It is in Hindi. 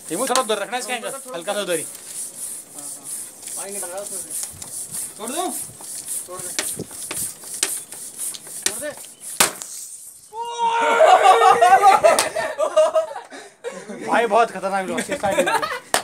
हिमू थोड़ा दूर रखना इसका हल्का सा उधर ही। पानी निकल रहा है उसमें से। छोड़ दूं? छोड़ दे। छोड़ दे। भाई बहुत खतरनाक लोग